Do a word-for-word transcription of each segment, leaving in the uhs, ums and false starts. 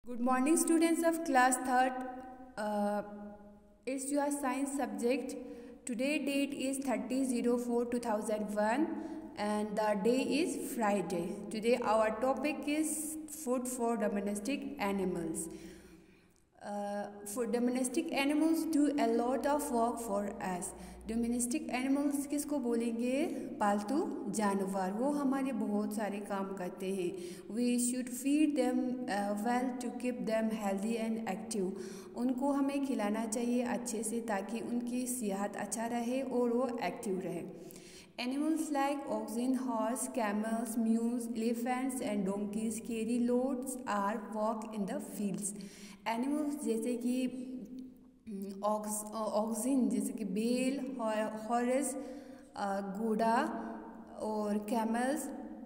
Good morning, students of class third. Uh, it's your science subject. Today date is thirty oh four two thousand one and the day is Friday. Today our topic is food for domestic animals. Uh, for domestic animals do a lot of work for us. Domestic animals किसको बोलेंगे? पालतू जानवर। वो हमारे बहुत सारे काम करते हैं। We should feed them well to keep them healthy and active. उनको हमें खिलाना चाहिए अच्छे से ताकि उनकी सेहत अच्छा रहे और वो एक्टिव रहे। Animals like oxen, horse, camels, mules, elephants and donkeys carry loads or walk in the fields. Animals जैसे कि ऑक्सिन जैसे कि बेल, हॉर्स, घोड़ा और कैमल्स।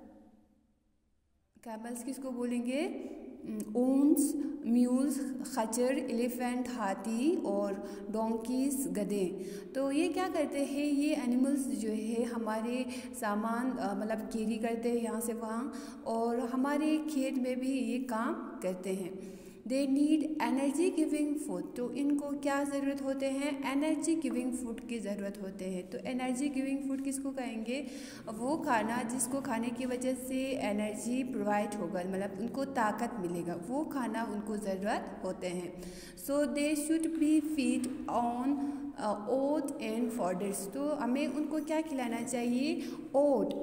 कैमल्स किसको बोलेंगे? ऊंट्स, म्यूल्स खच्चर, एलिफेंट हाथी और डोंकीज गधे। तो ये क्या करते हैं? ये एनिमल्स जो है हमारे सामान मतलब कैरी करते हैं यहाँ से वहाँ, और हमारे खेत में भी ये काम करते हैं। They need energy giving food. तो इनको क्या ज़रूरत होते हैं? एनर्जी गिविंग फूड की ज़रूरत होते हैं। तो एनर्जी गिविंग फूड किसको कहेंगे? वो खाना जिसको खाने की वजह से एनर्जी प्रोवाइड होगा, मतलब उनको ताकत मिलेगा, वो खाना उनको ज़रूरत होते हैं। So they should be feed on oat and fodders. तो हमें उनको क्या खिलाना चाहिए? ओट,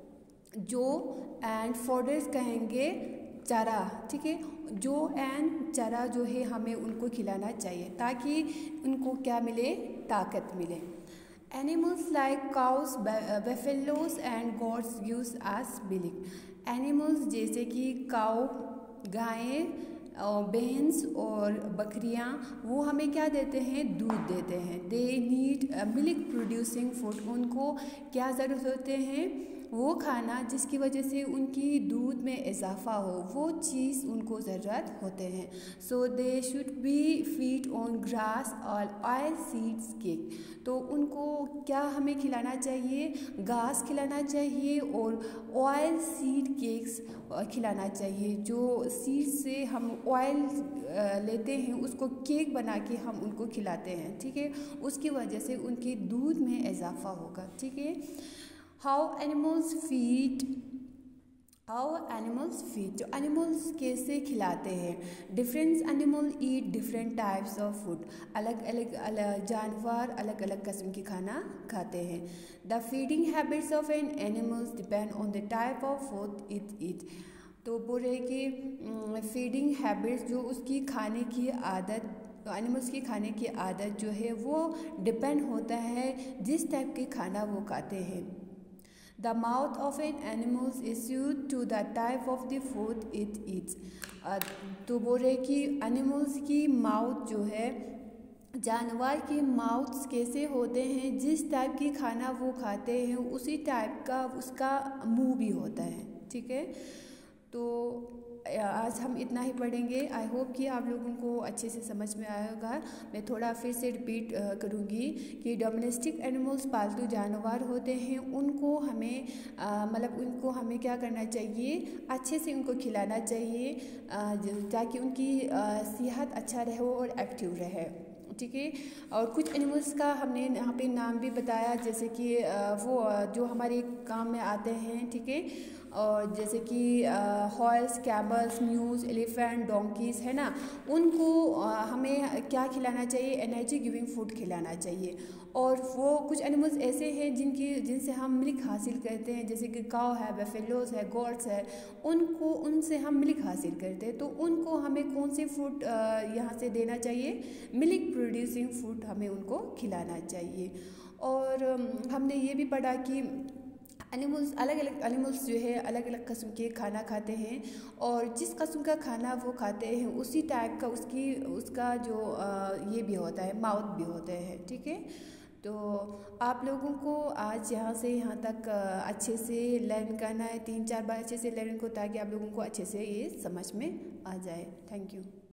जो एंड फॉडर्स कहेंगे चारा, ठीक है। जो एंड चारा जो है हमें उनको खिलाना चाहिए ताकि उनको क्या मिले? ताकत मिले। Animals like cows, buffaloes and goats gives us milk. Animals जैसे कि काउ गायें, भैंस और बकरियां, वो हमें क्या देते हैं? दूध देते हैं। They need milk producing food. उनको क्या ज़रूरत होते हैं? वो खाना जिसकी वजह से उनकी दूध में इजाफा हो, वो चीज़ उनको ज़रूरत होते हैं। So they should be feed on grass और ऑयल सीड्स केक। तो उनको क्या हमें खिलाना चाहिए? घास खिलाना चाहिए और ऑयल सीड केक्स खिलाना चाहिए। जो सीड से हम ऑयल लेते हैं उसको केक बना के हम उनको खिलाते हैं, ठीक है। उसकी वजह से उनके दूध में इजाफा होगा, ठीक है। How animals feed how animals feed जो एनिमल्स कैसे खिलाते हैं? Different animal eat different types of food. अलग अलग अलग जानवर अलग अलग किस्म की खाना खाते हैं। The feeding habits of an animals depend on the type of food it eat. तो बोल रहे कि फीडिंग हैबिट्स जो उसकी खाने की आदत, तो एनिमल्स की खाने की आदत जो है वो डिपेंड होता है जिस टाइप के खाना वो खाते हैं। The mouth of an animal is suited to the type of the food it eats. तो बोल रहे कि एनिमल्स की माउथ जो है, जानवर की माउथ्स कैसे होते हैं? जिस टाइप की खाना वो खाते हैं उसी टाइप का उसका मुंह भी होता है, ठीक है। तो आज हम इतना ही पढ़ेंगे। आई होप कि आप लोगों को अच्छे से समझ में आएगा। मैं थोड़ा फिर से रिपीट करूँगी कि डोमेस्टिक एनिमल्स पालतू जानवर होते हैं। उनको हमें मतलब उनको हमें क्या करना चाहिए? अच्छे से उनको खिलाना चाहिए ताकि उनकी सेहत अच्छा रहे और एक्टिव रहे, ठीक है। और कुछ एनिमल्स का हमने यहाँ पे नाम भी बताया, जैसे कि वो जो हमारे काम में आते हैं, ठीक है। और जैसे कि horse, camels, mules, elephant, donkeys है ना, उनको हमें क्या खिलाना चाहिए? एनर्जी गिविंग फूड खिलाना चाहिए। और वो कुछ एनिमल्स ऐसे हैं जिनकी जिनसे हम मिल्क हासिल करते हैं, जैसे कि काउ है, बफेलोस है, गोट्स है, उनको उनसे हम मिल्क हासिल करते हैं। तो उनको हमें कौन से फूड यहाँ से देना चाहिए? मिल्क प्रोड्यूसिंग फूड हमें उनको खिलाना चाहिए। और हमने ये भी पढ़ा कि एनिमल्स अलग अलग एनिमल्स जो है अलग अलग किस्म के खाना खाते हैं, और जिस किस्म का खाना वो खाते हैं उसी टाइप का उसकी उसका जो ये भी होता है, माउथ भी होते हैं, ठीक है। तो आप लोगों को आज यहाँ से यहाँ तक अच्छे से लर्न करना है, तीन चार बार अच्छे से लर्न को, ताकि आप लोगों को अच्छे से ये समझ में आ जाए। Thank you.